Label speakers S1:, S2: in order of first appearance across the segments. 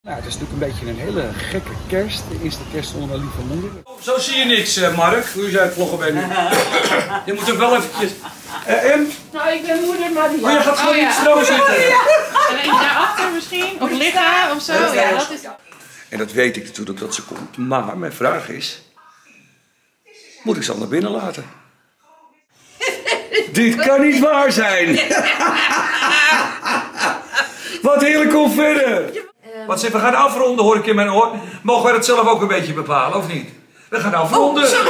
S1: Nou, het is natuurlijk een beetje een hele gekke kerst. De eerste kerst onder mijn lieve moeder.
S2: Zo zie je niks, Mark. Hoe jij het vloggen bent nu. Je moet ook wel eventjes... En?
S3: Nou, ik ben moeder Maria.
S2: Oh, je gaat gewoon in het stro zitten.
S3: En eentje daarachter misschien? Of liggen of zo? Ja, dat is...
S2: En dat weet ik natuurlijk dat ze komt. Maar mijn vraag is... Moet ik ze al naar binnen laten? Dit kan niet waar zijn! Wat heerlijk, kom verder! Wat zeg, we gaan afronden, hoor ik in mijn oor. Mogen wij dat zelf ook een beetje bepalen, of niet? We gaan afronden. We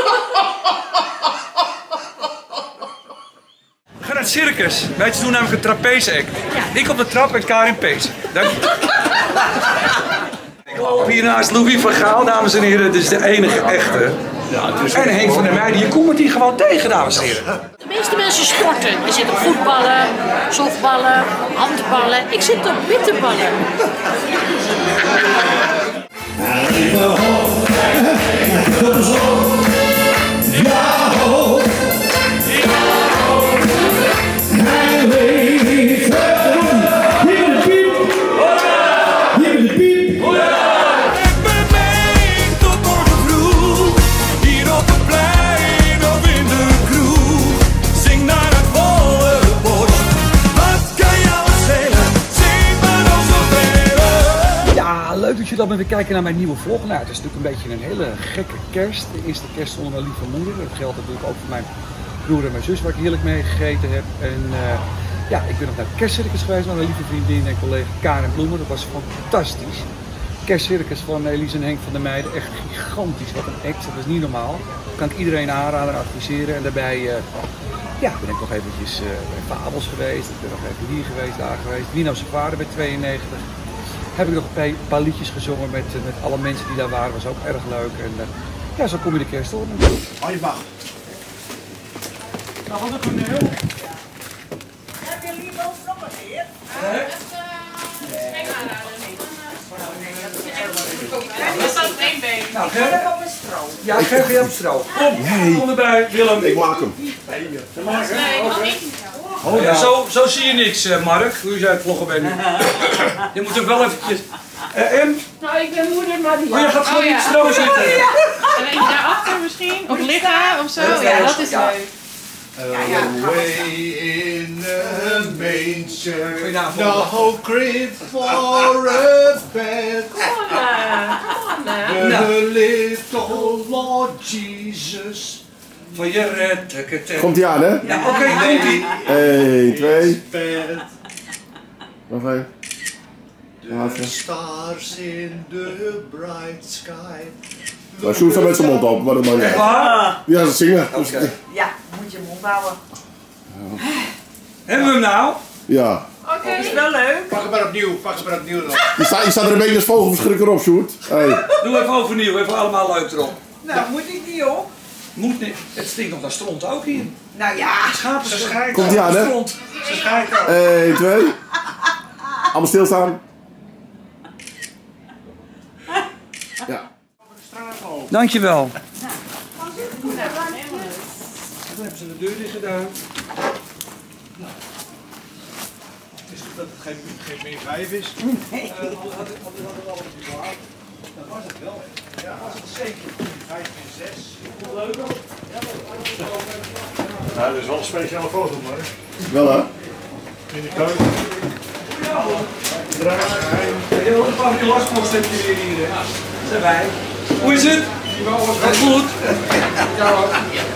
S2: gaan naar het circus. Wij doen namelijk een trapeze-act. Ik op de trap en Karin Pees. Dank je. Ik loop hier naast Louis van Gaal, dames en heren. Dit is de enige echte. En Henk van der Meijden. Je komt met die gewoon tegen, dames en heren.
S4: De meeste mensen sporten. Je zit op voetballen, softballen, handballen. Ik zit op bitterballen.
S1: Leuk dat jullie dat met me kijken naar mijn nieuwe vlog. Nou, het is natuurlijk een beetje een hele gekke kerst. De eerste kerst onder mijn lieve moeder. Dat geldt natuurlijk ook voor mijn broer en mijn zus, waar ik heerlijk mee gegeten heb. En ja, ik ben nog naar het kerstcircus geweest met mijn lieve vriendin en collega Karen Bloemen. Dat was fantastisch. Kerstcircus van Elise en Henk van der Meijden. Echt gigantisch. Wat een act. Dat is niet normaal. Dat kan ik iedereen aanraden en adviseren. En daarbij ja, ben ik nog eventjes bij Fabels geweest. Ik ben nog even hier geweest, daar geweest. Nino zijn vader bij 92. Heb ik nog een paar liedjes gezongen met alle mensen die daar waren. Dat was ook erg leuk. En ja, zo kom je de kerst door.
S5: Oh, je mag.
S2: Nou, wat een toneel.
S4: Heb je liever nog een keer?
S3: Geen aanrader, nee. Dat staat op één been.
S2: Nou, ja, ik geef je op stro. Kom erbij, Willem.
S5: Ik maak hem.
S3: Nee, mag ik niet.
S2: Oh, ja. Zo zie je niks, Mark. Hoe jij het vloggen bent nu. Je moet ook wel eventjes... En?
S3: Nou, ik ben moeder Maria.
S2: Oh, je gaat gewoon in het stro zitten.
S3: En eentje daarachter misschien? Of liggen of zo? Ja, dat is leuk.
S5: Away in a manger,
S2: Goedenavond.
S5: no crib for a bed. The little Lord Jesus.
S2: Voor je red.
S6: Komt ie aan, hè?
S2: Ja, oké, komt-ie.
S6: 1, 2.
S5: Bed.
S6: Nog even.
S5: The stars in the bright sky.
S6: Maar Sjoerd staat met zijn mond open, maar dat mag niet.
S2: Echt waar?
S6: Ja, ze zingen.
S2: Oké.
S4: Ja, moet je mond houden.
S2: Hebben we hem nou?
S6: Ja.
S3: Oké.
S4: Is wel leuk.
S5: Pak hem maar opnieuw dan.
S6: Je staat er een beetje als vogelverschrikker op, Sjoerd. Hey.
S2: Doe even overnieuw, even allemaal leuk erop.
S4: Nou, moet ik niet op?
S2: Moet niet. Het stinkt nog naar stront ook hier.
S4: Nou ja.
S2: Schapen ze schijten.
S6: Komt ie aan, hè?
S2: Stront. Ze schijten.
S6: 1, 2. Allemaal stilstaan. Ja.
S2: Dankjewel. Dan hebben ze de deur dicht gedaan.
S5: Nou. Is het dat het geen meer 5 is?
S2: Nee. Had het al een klaar. Dat was het wel. Ja, was het zeker.
S5: 5 en 6.
S2: Leuk ook.
S5: Nou, dat is wel een speciale foto, maar.
S6: Wel, hè?
S5: In de keuken.
S2: Ja hoor. Je wil een paar lastpost heb je weer hier. Dat zijn wij. Hoe is het? Gaat goed? Ja hoor.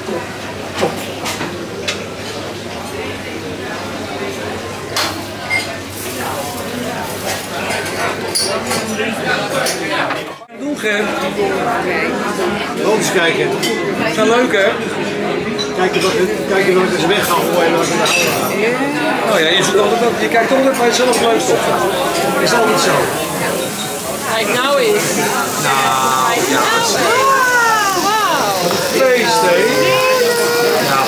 S2: Doe Ger.
S5: Laat eens kijken.
S2: Dat is leuk hè?
S5: Kijken wat ik eens weg ga gooien.
S2: Oh ja, je kijkt altijd waar je zelf leuk op. Dat is altijd zo.
S3: Kijk nou eens.
S2: Nou, ja. Wat een feest hè? Ja.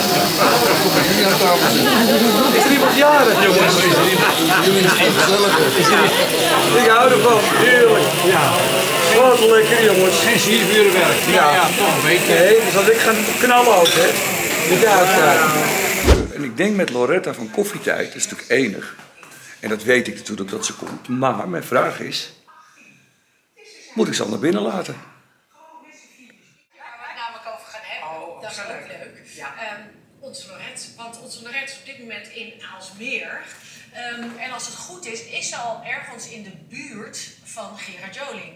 S2: Is er iemand jarig jongens? Ik hou ervan, heerlijk. Ja. Wat lekker jongens.
S5: Geen siervuurwerk.
S2: Ja,
S5: toch een beetje.
S2: Nee, dus als ik ga knallen ook hè. Moet je uitkijken. En ik denk met Loretta van Koffietijd, dat is natuurlijk enig. En dat weet ik natuurlijk dat ze komt. Maar mijn vraag is,
S1: Moet ik ze al naar binnen laten.
S4: Waar we het namelijk over gaan hebben, dat is ook leuk. Onze Lorette, want onze Lorette is op dit moment in Aalsmeer. En als het goed is ze al ergens in de buurt van Gerard Joling.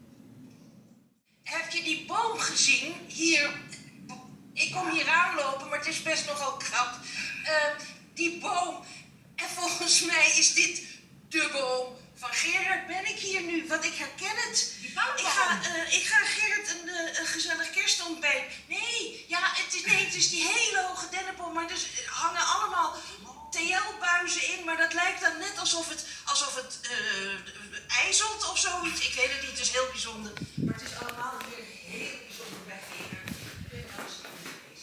S7: Heb je die boom gezien? Hier, ik kom hier aanlopen, maar het is best nogal krap. Die boom, en volgens mij is dit de boom van Gerard. Ben ik hier nu? Want ik herken het. Ik ga Gerard een gezellig kerstontbijt. Nee, het is die hele hoge dennenboom, maar er hangen allemaal TL-buizen in, maar dat lijkt dan net alsof het ijzelt of zoiets. Ik weet het niet, het is heel bijzonder. Maar het is allemaal weer heel bijzonder bij Gerard. Ik ben hartstikke geweest.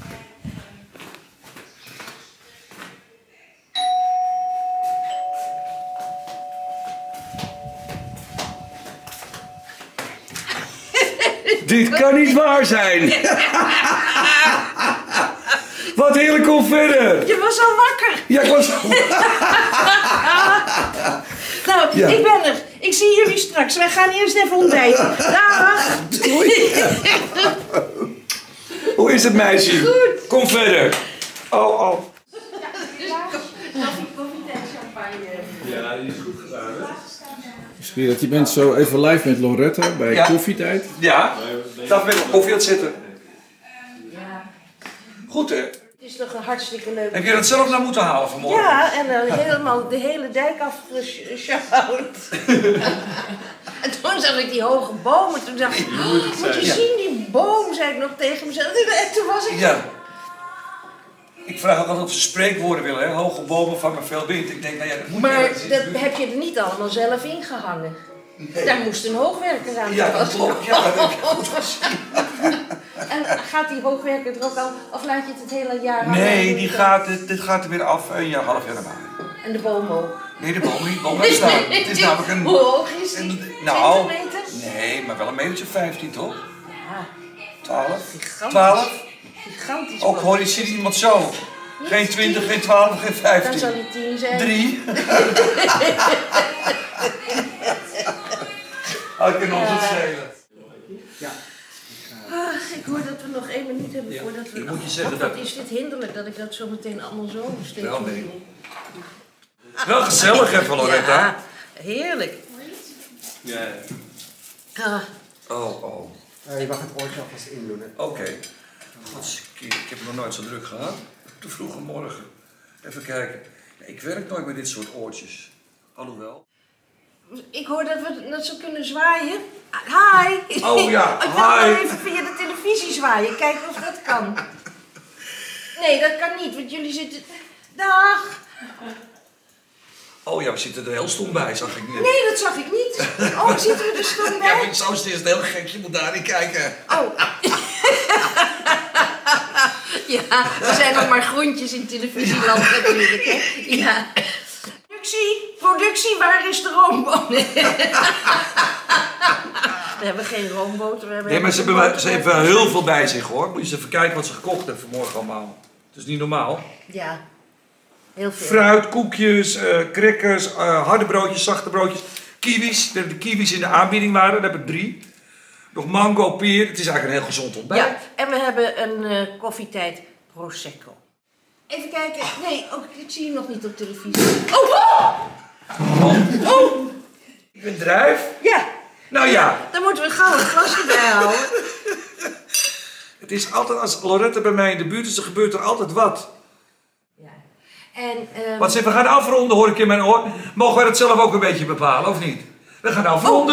S1: Dit kan niet waar zijn. Wat heerlijk, kom verder.
S8: Je was al wakker.
S1: Ja, ik was al
S8: Nou,
S1: Ja.
S8: ik ben er. Ik zie jullie straks. Wij gaan eerst even ontbijten. Dag.
S1: Doei. Hoe is het, meisje?
S8: Goed.
S1: Kom verder. Oh.
S5: Ja, die is goed gedaan, hè?
S6: Spirit, je bent zo even live met Lorette bij
S1: Ja.
S6: koffietijd.
S1: Ja, dat ben ik op koffie aan het zitten. Goed, hè?
S8: Het is toch een hartstikke leuk.
S1: Heb je dat zelf nou moeten halen vanmorgen?
S8: Ja, en helemaal de hele dijk afgesjouwd. En toen zag ik die hoge bomen. Toen dacht ik, moet je zien die boom, zei ik nog tegen mezelf. En toen was ik...
S1: Ja. Ik vraag ook altijd of ze spreekwoorden willen, hè? Hoge bomen vangen veel wind. Ik denk, nou ja, dat moet
S8: Maar
S1: niet.
S8: dat heb je er niet allemaal zelf ingehangen.
S1: Nee.
S8: Daar moest een hoogwerker aan.
S1: Ja, dat klopt. Ja, dat heb ik goed gezien.
S8: En gaat die hoogwerker er ook al, of laat je het hele jaar hangen?
S1: Nee, dit gaat er weer af in half januari.
S8: En de boom ook?
S1: Nee, de boom niet. Boom blijft staan. Het is namelijk een...
S8: Hoe hoog is die? 20
S1: Nou,
S8: meter?
S1: nee, maar wel een metertje 15, toch?
S8: Ja,
S1: 12?
S8: gigantisch.
S1: 12?
S8: Gigantisch.
S1: Ook hoor je, ziet iemand zo. Geen 20, geen 12, geen 15.
S8: Dan zal hij 10 zijn.
S1: 3. Ik kan ons het schelen.
S8: Ach, ik hoor dat we nog 1 minuut hebben voordat we...
S1: Ik moet je zeggen
S8: Ach,
S1: dat-
S8: wat is dit hinderlijk dat ik dat zo meteen allemaal zo steeds
S1: Wel, nee.
S8: doe.
S1: Wel gezellig, hè, Loretta?
S8: Ja, heerlijk.
S5: Ja.
S8: Ah,
S1: Oh.
S2: Je mag het oortje alvast indoen, hè.
S1: Oké. Godzijdank, ik heb nog nooit zo druk gehad. Te vroege morgen. Even kijken. Ja, ik werk nooit met dit soort oortjes. Alhoewel.
S8: ik hoor dat we dat zo kunnen zwaaien. Hi!
S1: Oh ja,
S8: Ik wil wel
S1: hi.
S8: even via de televisie zwaaien, kijken of dat kan. Nee, dat kan niet, want jullie zitten... Dag!
S1: Oh ja, we zitten er heel stom bij, zag ik net.
S8: Nee, dat zag ik niet. Oh, zitten we er stom
S1: Ja,
S8: bij?
S1: maar zo is het heel gek. Je moet daarin kijken.
S8: Oh. Ja, we zijn nog maar groentjes in televisieland natuurlijk, hè? Ja. Productie, waar is de roomboot? We hebben geen roomboot.
S1: Nee, maar ze hebben wel heel veel bij zich, hoor. Moet je eens even kijken wat ze gekocht hebben vanmorgen allemaal. Het is niet normaal.
S8: Ja, heel veel.
S1: Fruit, koekjes, crackers, harde broodjes, zachte broodjes. Kiwis. De kiwis in de aanbieding waren, daar heb ik 3. Nog mango, peer. Het is eigenlijk een heel gezond ontbijt.
S8: Ja, en we hebben een koffietijd Prosecco. Even kijken. Nee, ook, ik zie hem nog niet op televisie. Oh!
S1: Ik ben druif.
S8: Ja,
S1: Nou ja,
S8: dan moeten we gauw een glasje bij houden.
S1: het is altijd als Lorette bij mij in de buurt is, er gebeurt er altijd wat.
S8: Ja. En,
S1: Wat ze, we gaan afronden, hoor ik in mijn oor. Mogen wij dat zelf ook een beetje bepalen, of niet? We gaan afronden.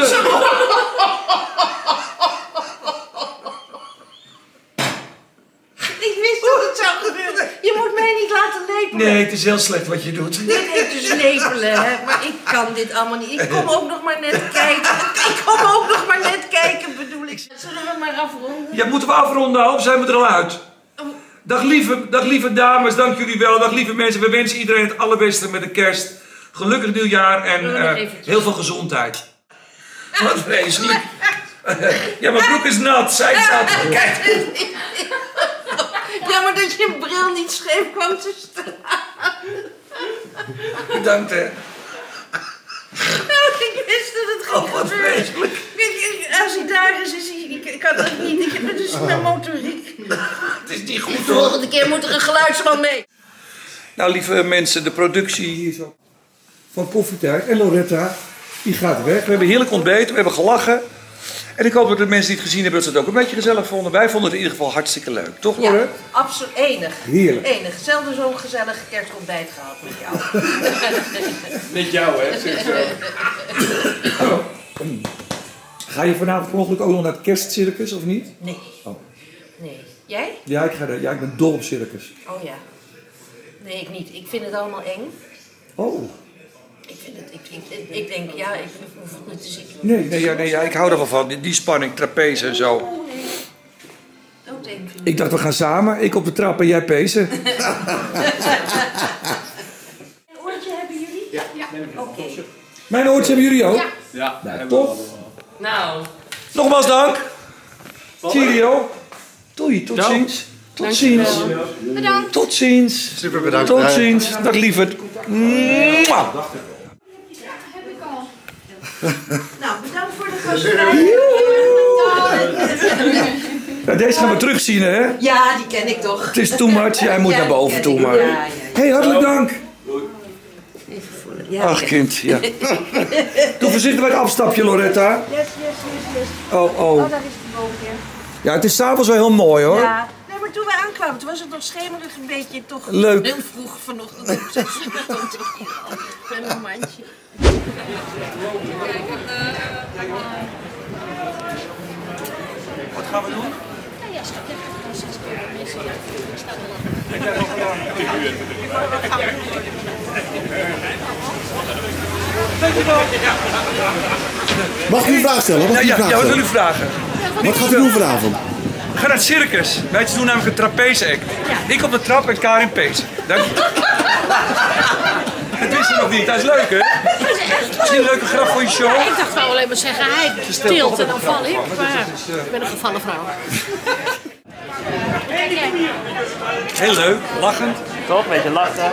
S8: ik wist dat het zou gebeuren. Je moet mij niet laten lepelen.
S1: Nee, het is heel slecht wat je doet.
S8: Dit heet dus lepelen, hè. Maar ik kan dit allemaal niet. Ik kom ook nog maar net kijken. Bedoel ik. Zullen we maar afronden?
S1: Ja, moeten we afronden of zijn we er al uit? Dag lieve dames, dank jullie wel. Dag lieve mensen, we wensen iedereen het allerbeste met de kerst. Gelukkig nieuwjaar en heel veel gezondheid. Wat vreselijk. Ja, mijn broek is nat, zij zat. Kijk.
S8: Jammer dat je bril niet scheef kwam te staan.
S1: Bedankt, hè.
S8: Nou, ik wist dat het ging
S1: Oh, wat
S8: gebeuren.
S1: vreselijk.
S8: Ik kan dat niet. Het is mijn motoriek.
S1: Het is niet goed
S8: De volgende keer moet er een geluidsman mee.
S1: Nou, lieve mensen, de productie hier zo van Koffietijd en Loretta, die gaat weg. We hebben heerlijk ontbeten, we hebben gelachen. En ik hoop dat de mensen die het gezien hebben, dat ze het ook een beetje gezellig vonden. Wij vonden het in ieder geval hartstikke leuk, toch
S8: Ja,
S1: Loretta?
S8: absoluut. Enig.
S1: Heerlijk.
S8: Enig. Zelden zo'n gezellig kerstontbijt gehad met jou.
S2: Met jou, hè?
S1: Ga je vanavond per ongeluk ook nog naar het kerstcircus of niet?
S8: Nee.
S1: Oh.
S8: Nee. Jij?
S1: Ja, ik ben dol op circus.
S8: Oh ja. Nee, ik niet. Ik vind het allemaal eng.
S1: Oh.
S8: Ik denk, ja, ik hoef het niet te zien.
S1: Nee, ik hou er wel van. Die spanning, trapeze en zo.
S8: Oh, nee. Doodeng vind ik.
S1: Ik dacht, we gaan samen. Ik op de trap en jij pezen.
S8: Een oortje hebben jullie? Ja. Oké.
S1: Mijn oortjes hebben jullie ook?
S2: Ja.
S1: Nou, top.
S8: Nou.
S1: Nogmaals dank. Cheerio. Doei, tot ziens. Tot ziens.
S8: Bedankt.
S1: Tot ziens.
S9: Super bedankt.
S1: Tot ziens. Dag lieverd. Mwah.
S8: Nou, bedankt voor de gastvrijheid.
S1: Ja, deze gaan we terugzien, hè?
S8: Ja, die ken ik toch.
S1: Het is too much. Jij moet
S8: Ja,
S1: naar boven
S8: die
S1: toe,
S8: ken ik.
S1: maar...
S8: Ja.
S1: Hey, hartelijk dank.
S8: Even voelen. Ja.
S1: Ach, kind, ja. Doe voorzichtig bij het afstapje, Loretta.
S8: Yes.
S1: Oh.
S8: Oh, daar is die boom weer.
S1: Ja, het is s'avonds wel heel mooi, hoor.
S8: Ja. Nee, maar toen we aankwamen, toen was het nog schemerig een beetje toch...
S1: Leuk.
S8: Heel vroeg vanochtend. Om 6 uur stond ik hier al. Met een mandje.
S1: Wat gaan we doen?
S9: Mag ik u een vraag stellen?
S1: Ja, wat wil u vragen?
S9: Wat gaat u doen vanavond?
S1: We gaan naar het circus. Wij doen namelijk een trapeze-act. Ik op de trap en Karin pezen. Dank je. Het wist je nog niet. Dat is leuk, hè? Misschien een leuke grap voor je show.
S10: Ik dacht wel alleen maar zeggen, hij tilt en dan val ik. Maar ik ben een gevallen vrouw.
S1: Heel leuk, lachend.
S11: Toch, een beetje lachen.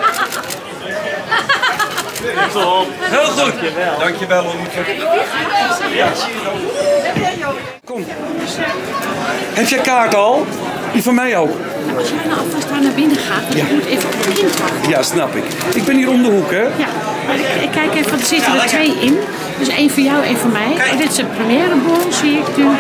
S1: Top. Heel goed. Dankjewel, Olivier. Ja. Kom. Heb jij kaart al? Die van mij ook.
S10: Als jij nou alvast daar naar binnen gaat, dan moet even op het kind wachten.
S1: Ja, snap ik. Ik ben hier om de hoek, hè?
S10: Ja, maar ik kijk even, er zitten er 2 in. Dus 1 voor jou, 1 voor mij. Oh, dit is een premièrebon, zie ik nu.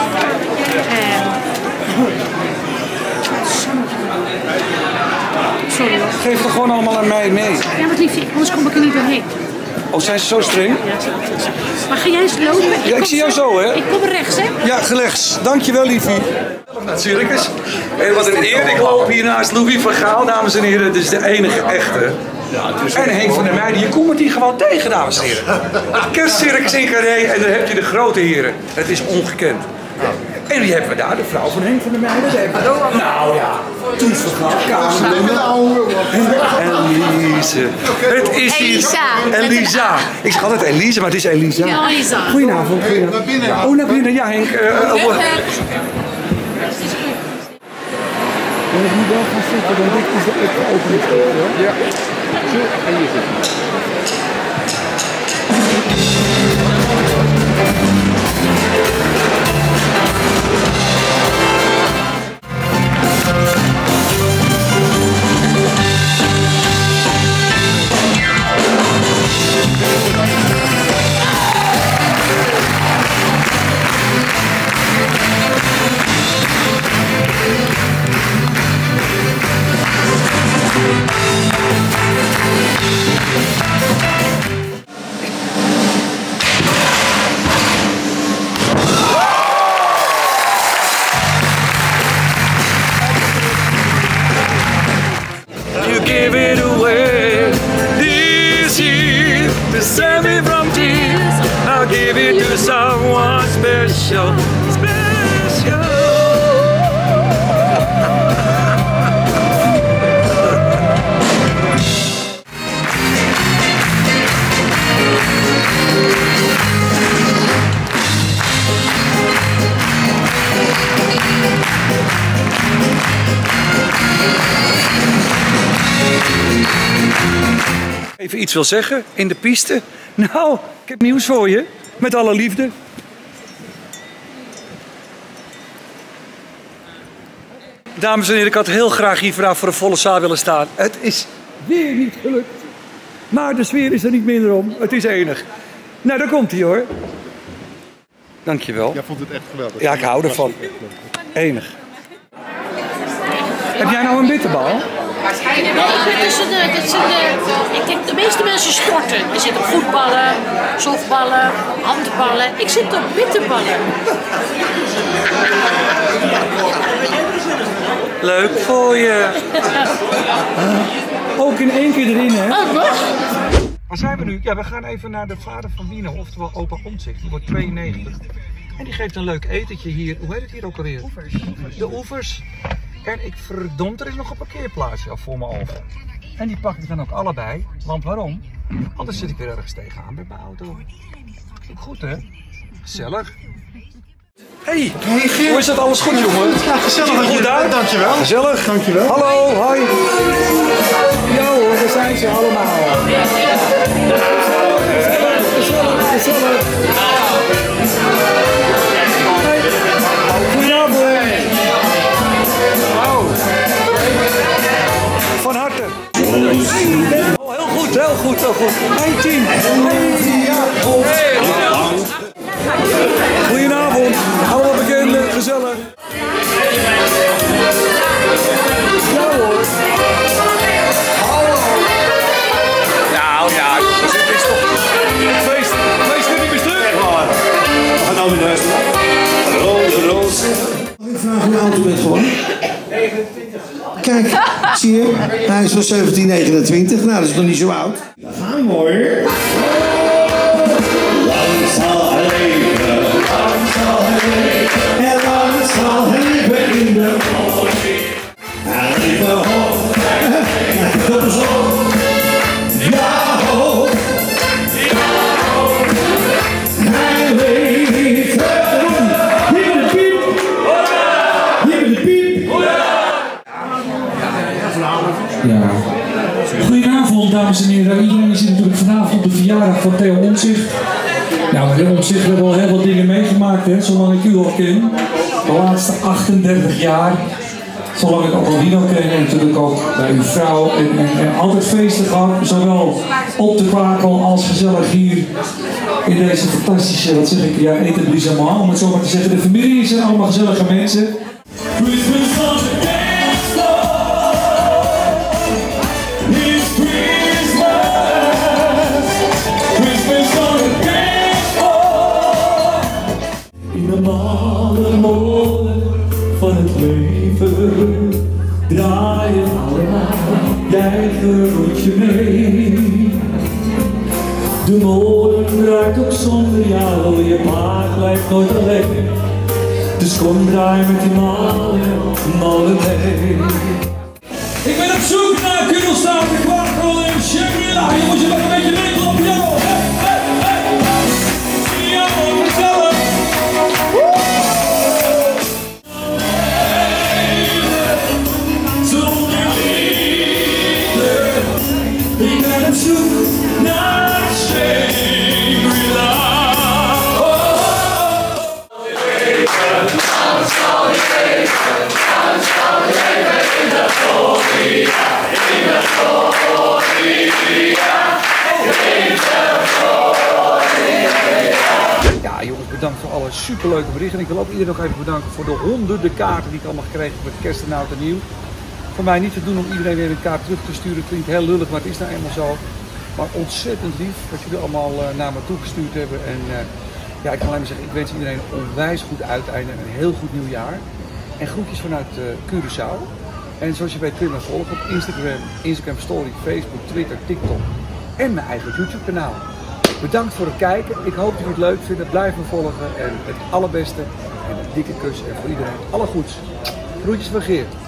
S10: Sorry hoor.
S1: Geef het gewoon allemaal aan mij mee.
S10: Ja, wat liefje, anders kom ik er niet doorheen.
S1: Oh, zijn ze zo streng?
S10: Ja, zo. Maar ga jij eens lopen?
S1: Ja, ik zie jou zo, hè?
S10: Ik kom rechts, hè?
S1: Ja, gelegd. Dankjewel, liefie. Naar het circus. En wat een eer. Ik loop hier naast Louis van Gaal, dames en heren. Dit is de enige echte. En Henk van der Meijden. Je komt het hier gewoon tegen, dames en heren. Het kerstcircus in Carré en dan heb je de grote heren. Het is ongekend. En wie hebben we daar? De vrouw van Henk van der Meijden. Nou ja, Toes van Gaal. Elise. Het is hier. Elisa. Ik zeg altijd Elise, maar het is Elisa.
S10: Ja, Elisa.
S1: Goedenavond.
S9: Naar binnen.
S1: Oh, naar binnen. Ja, Henk. Ik moet wel gaan zitten, want dit is de opening. Ja. Zo, en hier zitten. You give it away this year to save me from tears. I'll give it to someone special, special. Even iets wil zeggen in de piste. Nou, ik heb nieuws voor je. Met alle liefde. Dames en heren, ik had heel graag hier vandaag voor een volle zaal willen staan. Het is weer niet gelukt. Maar de sfeer is er niet minder om. Het is enig. Nou, daar komt hij hoor. Dankjewel.
S9: Jij vond het echt geweldig.
S1: Ja, ik hou ervan. Enig. Heb jij nou een bitterbal?
S10: Nee, ik ben kijk, de meeste mensen sporten. Je zit op voetballen, softballen, handballen. Ik zit op bitterballen.
S1: Leuk voor je. Ook in één keer erin, hè? Waar zijn we nu? Ja, we gaan even naar de vader van Wino, oftewel opa Omtzigt. Die wordt 92. En die geeft een leuk etentje hier. Hoe heet het hier ook alweer? Oevers. De Oevers. En ik verdomd, er is nog een parkeerplaatsje af voor mijn ogen. En die pak ik dan ook allebei. Want waarom? Anders zit ik weer ergens tegenaan met mijn auto. Klinkt goed, hè? Gezellig. Hey, hoe is het? Alles goed, jongen?
S9: Ja, gezellig.
S1: Goed uit?
S9: Dankjewel.
S1: Gezellig.
S9: Dankjewel.
S1: Hallo, hoi. Ja hoor, daar zijn ze allemaal. Gezellig, gezellig. Goedenavond. Van harte. Oh, heel goed, heel goed, heel goed. Mijn team. Goedenavond. Allemaal bekenden, gezellig. Ja hoor. Nou ja, het is toch feest niet meer stuk.
S9: We gaan nou weer luisteren. Rode roos. Ik vraag hoe oud u bent gewoon. 29. Kijk, zie je? Hij is van 1729. Nou, dat is nog niet zo oud. Daar gaan we hoor. Lang zal hij leven, lang zal hij leven. En lang zal hij leven in de oorlog. En even hoog, en kom eens op. Ja, hoog. Hij leeft. Hier met de piep. Hier met de piep.
S2: Ja. Goedenavond dames en heren. Iedereen is natuurlijk vanavond op de verjaardag van Theo Omtzigt. Nou, met Theo Omtzigt hebben we al heel wat dingen meegemaakt, hè, zolang ik u al ken. De laatste 38 jaar. Zolang ik ook al Wino ken en natuurlijk ook bij uw vrouw. En altijd feesten gehad, zowel op de Kwakel als gezellig hier in deze fantastische, wat zeg ik, ja, etablissement. Om het zo maar te zeggen, de familie zijn allemaal gezellige mensen. In de malle molen van het leven draaien allemaal jij rondje mee. De molen draait ook zonder jou, je paard blijft nooit alleen. Dus kom draai met die molen mee. Ik ben op zoek naar Kudelstaat, de Kwakel en Shangri-La. Je moet je nog een beetje meekloppen, piano. Hey, hey, hey. Ja, man, gezellig. Zonder liefde, ik ben op zoek naar Shangri-La. Dan zal je leven, dan zal je leven in de gloria, in de gloria, in de gloria.
S1: Ja jongens, bedankt voor alle superleuke berichten. Ik wil ook iedereen nog even bedanken voor de honderden kaarten die ik allemaal gekregen heb met kerst en oud en nieuw. Voor mij niet te doen om iedereen weer een kaart terug te sturen. Het klinkt heel lullig, maar het is nou eenmaal zo. Maar ontzettend lief dat jullie allemaal naar me toegestuurd hebben. En ja, ik kan alleen maar zeggen, ik wens iedereen een onwijs goed uiteinde en een heel goed nieuwjaar. En groetjes vanuit Curaçao. En zoals je weet kun je me volgen op Instagram Story, Facebook, Twitter, TikTok en mijn eigen YouTube kanaal. Bedankt voor het kijken. Ik hoop dat jullie het leuk vinden. Blijf me volgen en het allerbeste. En een dikke kus en voor iedereen alle goeds. Groetjes van Geert.